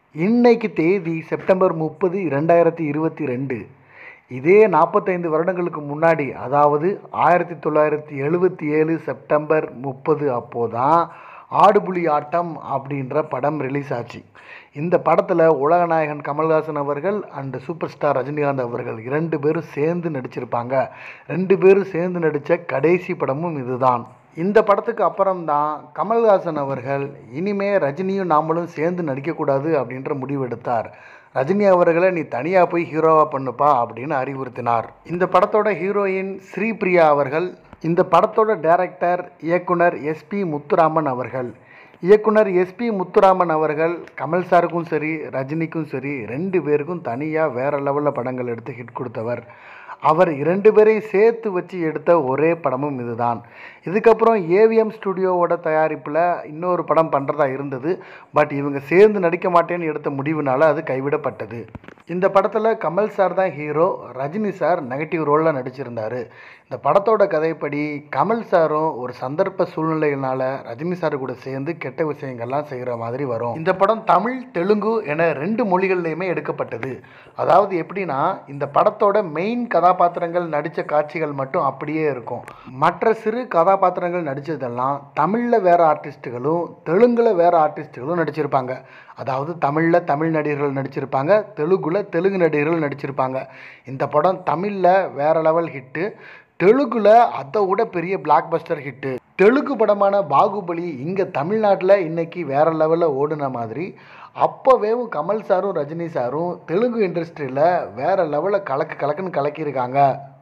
இன்னைக்கு தேதி செப்டம்பர் 30, 2022. இதே 45 வருடங்களுக்கு முன்னாடி, அதாவது 1977 செப்டம்பர் 30 அப்போதான் ஆடுபுலி ஆட்டம் அப்படின்ற படம் ரிலீஸ் ஆச்சு. இந்த படத்தில் உலகநாயகன் கமல்ஹாசன் அவர்கள் அண்ட் சூப்பர் ஸ்டார் ரஜினிகாந்த் அவர்கள் 2 பேரும் சேர்ந்து நடிச்சிருப்பாங்க. 2 பேரும் சேர்ந்து நடித்த கடைசி படமும் இதுதான். இந்த படத்துக்கு அப்புறம்தான் கமல்ஹாசன் அவர்கள் இனிமே ரஜினியும் நாமளும் சேர்ந்து நடிக்கக்கூடாது அப்படின்ற முடிவு எடுத்தார். ரஜினி அவர்களை நீ தனியாக போய் ஹீரோவாக பண்ணுப்பா அப்படின்னு அறிவுறுத்தினார். இந்த படத்தோட ஹீரோயின் ஸ்ரீபிரியா அவர்கள், இந்த படத்தோட டைரக்டர் இயக்குனர் எஸ்பி முத்துராமன் அவர்கள். இயக்குனர் எஸ்பி முத்துராமன் அவர்கள் கமல் சாருக்கும் சரி ரஜினிக்கும் சரி 2 பேருக்கும் தனியாக வேறு லெவலில் படங்கள் எடுத்து ஹிட் கொடுத்தவர். அவர் 2 பேரையும் சேர்த்து வச்சு எடுத்த ஒரே படமும் இதுதான். இதுக்கப்புறம் ஏவிஎம் ஸ்டுடியோவோட தயாரிப்பில் இன்னொரு படம் பண்ணுறதா இருந்தது. பட் இவங்க சேர்ந்து நடிக்க மாட்டேன்னு எடுத்த முடிவுனால அது கைவிடப்பட்டது. இந்த படத்தில் கமல் சார் தான் ஹீரோ, ரஜினி சார் நெகட்டிவ் ரோலில் நடிச்சிருந்தார். இந்த படத்தோட கதைப்படி கமல் சாரும் ஒரு சந்தர்ப்ப சூழ்நிலையினால ரஜினி சார் கூட சேர்ந்து கெட்ட விஷயங்கள்லாம் செய்கிற மாதிரி வரும். இந்த படம் தமிழ், தெலுங்கு என 2 மொழிகள்லையுமே எடுக்கப்பட்டது. அதாவது எப்படின்னா, இந்த படத்தோட மெயின் கதாபாத்திரங்கள் நடித்த காட்சிகள் மட்டும் அப்படியே இருக்கும். மற்ற சிறு கதாபாத்திரங்கள் நடித்ததெல்லாம் தமிழில் வேறு ஆர்டிஸ்ட்டுகளும் தெலுங்கில் வேறு ஆர்டிஸ்ட்டுகளும் நடிச்சிருப்பாங்க. அதாவது தமிழில் தமிழ் நடிகர்கள் நடிச்சிருப்பாங்க, தெலுங்கில் தெலுங்கு நடிகர்கள் நடிச்சிருப்பாங்க. இந்த படம் தமிழில் வேறு லெவல் ஹிட்டு, தெலுங்கில் அதை விட பெரிய பிளாக் பஸ்டர் ஹிட்டு. தெலுங்கு படமான பாகுபலி இங்கே தமிழ்நாட்டில் இன்றைக்கி வேறு லெவலில் ஓடுன மாதிரி அப்போவே கமல் சாரும் ரஜினி சாரும் தெலுங்கு இண்டஸ்ட்ரியில் வேறு லெவலில் கலக்குன்னு கலக்கியிருக்காங்க.